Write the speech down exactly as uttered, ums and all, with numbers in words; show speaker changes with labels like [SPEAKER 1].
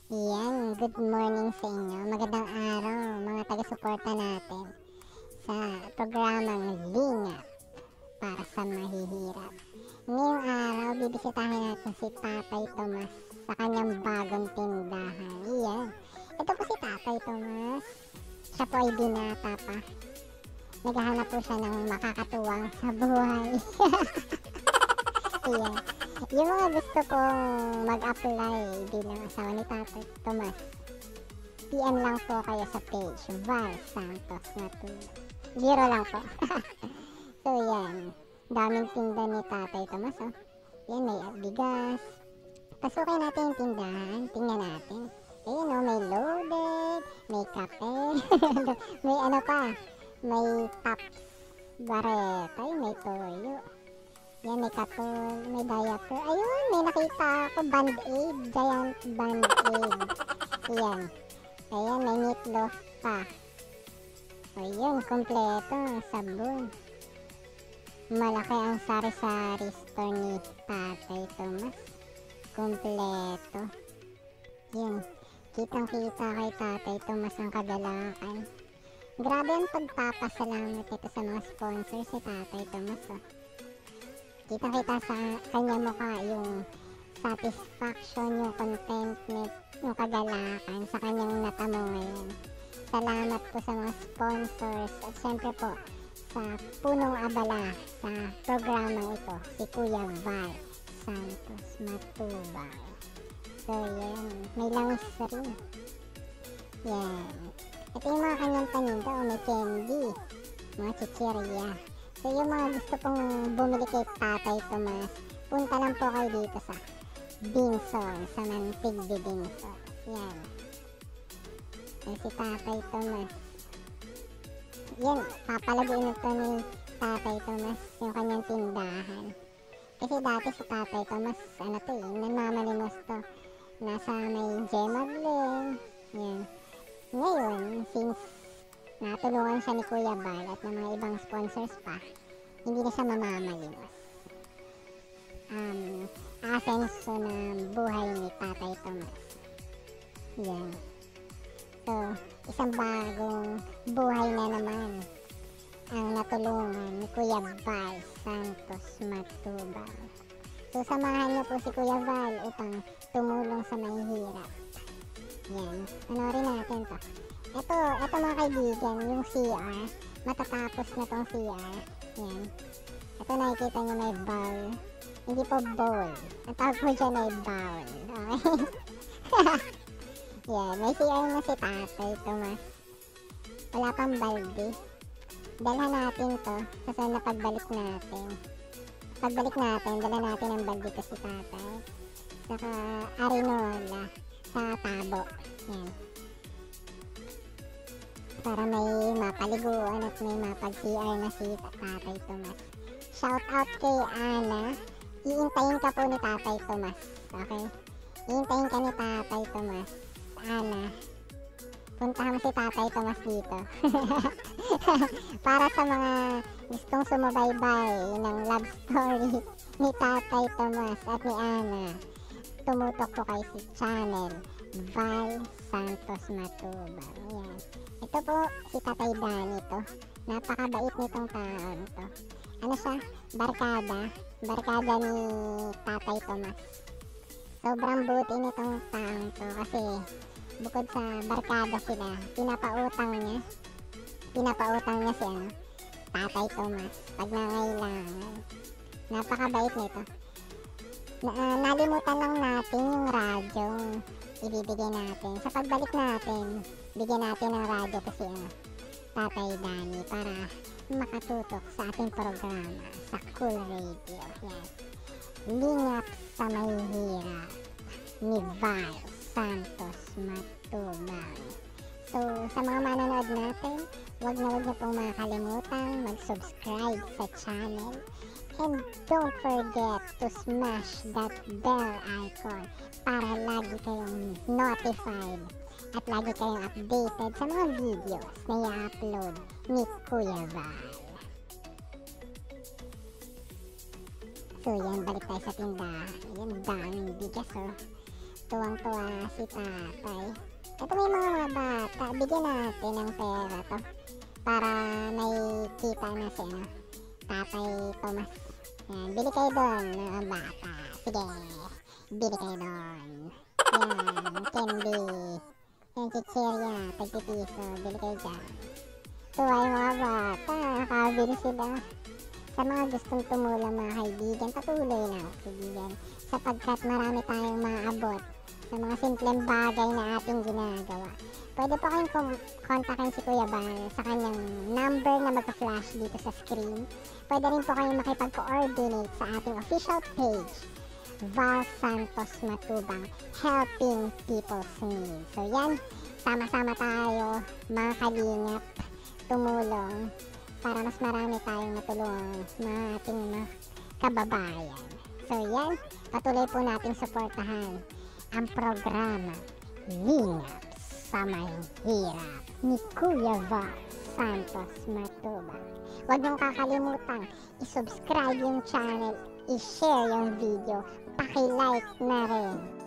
[SPEAKER 1] Yan, good morning sa inyo. Magandang araw mga taga-suporta natin sa programang Lingap para sa mahihirap. Ngayong araw, bibisitahin natin si Tatay Tomas sa kanyang bagong tindahan. Iyan. Ito po si Tatay Tomas. Siya po ay binata pa. Naghahanap po siya ng makakatuwang sa buhay. Iyan. Yung mga gusto pong mag-apply bilang asawa ni Tatay Tomas, P M lang po kayo sa page Val Santos na to. Zero lang po. So yan, daming tinda ni Tatay Tomas, oh. Yan, may bigas. Pasukin natin yung tindahan, tingnan natin. Ayan, oh, may loaded, may kape, may ano pa, may tops, bareta, may toyo. Yan, may katol, may diaper. Ayun, may nakita ako, band-aid, giant band-aid. Ayan. Ayan, may meatloaf pa. Ayun, kompleto, sabon. Malaki ang sari-sari store ni Tatay Tomas. Kompleto. Yan, kitang-kita kay Tatay Tomas ang kagalakan. Grabe ang pagpapasalamat ito sa mga sponsors si Tatay Tomas, oh. Kita-kita sa kanya mukha yung satisfaction, yung contentment, yung kagalakan sa kanyang natamo ngayon. Salamat po sa mga sponsors at syempre po sa punong abala sa programang ito, si Kuya Val Santos Matubang. So yan, may langis rin. Yan. Ito yung mga kanyang paninda, o may candy, mga chichirya. So yung mga gusto pong bumili kay Tatay Tomas, punta lang po kayo dito sa Binson, sa Mantig de Binson. Yan. So si Tatay Tomas. Yan, papalaguin ito ni Tatay Tomas yung kanyang tindahan. Kasi dati si Tatay Tomas, ano to eh, nanmamalimos to. Nasa may Gemma Bling. Yan. Ngayon, since natulungan siya ni Kuya Val at ng mga ibang sponsors pa, hindi na siya mamamalimos. Um, asenso na buhay ni Tatay Tomas. Yan. So, isang bagong buhay na naman ang natulungan ni Kuya Val Santos Matubang. So, samahan niyo po si Kuya Val upang tumulong sa mahihirap. Yan. Panorin natin to. Ito, ito mga kaibigan, yung C R, matatapos na tong C R. Yan. Ito nakikita nyo may bowl. Hindi po bowl. Ang tawag po dyan ay bowl. Okay? Yan, may C R na si Tatay Tomas. Wala pang balde. Dalhan natin to, kasi na pagbalik natin. Pagbalik natin, dala natin ang balde to si Tatay. Saka arenola sa tabo. Yan. Para may mapaliguan at may mapag-C R na si Tatay Tomas. Shout out kay Ana. Iintayin ka po ni Tatay Tomas. Okay? Iintayin ka ni Tatay Tomas. Ana. Puntahan mo si Tatay Tomas dito. Para sa mga gustong sumubaybay ng love story ni Tatay Tomas at ni Ana, tumutok po kayo si channel Val Santos Matubang. Yan. Ito po si Tatay Danny to. Napakabait nitong taon to. Ano siya? Barkada. Barkada ni Tatay Tomas. Sobrang buti nitong taon to kasi bukod sa barkada sila, pinapautang niya. Pinapautang niya si ano, Tatay Tomas pag nangailangan. Napakabait nito. Na, uh, nalimutan lang natin yung radyo ibibigay natin. Sa pagbalik natin, bigyan natin ng radyo kasi ano, Tatay Danny para makatutok sa ating programa sa Cool Radio. Yan. Lingap sa mahihirap ni Val Santos Matubang. So, sa mga manonood natin, wag na wag na pong makakalimutan mag-subscribe sa channel. And don't forget to smash that bell icon para lagi kayong notified at lagi kayong updated sa mga videos na i-upload ni Kuya Val. So yan, balik tayo sa tindahan. Yan, daming bigas, oh. tuwang-tuwa si tatay. Ito may mga mga bata, bigyan natin ng pera to para nakikita na si ano, Tatay Tomas. Yan, bili kayo doon mga bata. Sige, bili kayo doon. Yan, candy. Yan, chichirya, tagpipiso, bili kayo dyan. Tuwa yung mga bata, nakabili sila. Sa mga gustong tumulong mga kaibigan, patuloy na kaibigan. Sapagkat marami tayong maabot sa mga simpleng bagay na ating ginagawa. Pwede po kayong kontakin si Kuya Val sa kanyang number na magka-flash dito sa screen. Pwede rin po kayong makipag-coordinate sa ating official page, Val Santos Matubang, Helping People's Needs. So yan, sama-sama tayo mga kalingap, tumulong para mas marami tayong matulungan mga ating mga kababayan. So yan, patuloy po nating suportahan ang programa Lingap sa Mahirap ni Kuya Val Santos Matubang. Huwag niyong kakalimutan i-subscribe yung channel, i-share yung video, paki-like na rin.